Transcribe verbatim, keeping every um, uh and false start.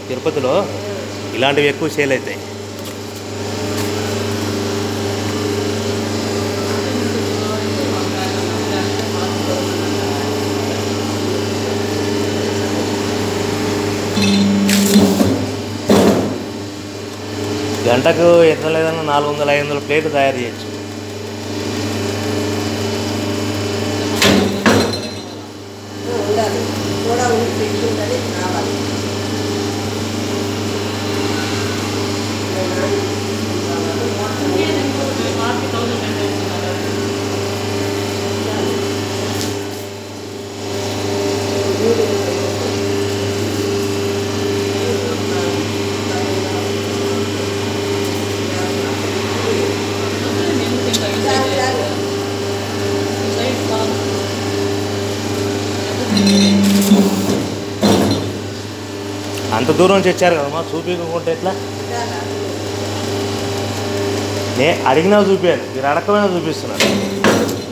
తిరుపతిలో ఇలాంటివి ఎక్కువ సేల్ అవుతాయి. గంటకు ఎంత లేదన్నా నాలుగు వందల ఐదు వందల ప్లేట్లు తయారు చేయొచ్చు. అంత దూరం నుంచి వచ్చారు కదమ్మా, చూపించుకుంటే ఎట్లా? నే అడిగినా చూపించాను, మీరు అడగకపోయినా చూపిస్తున్నారు.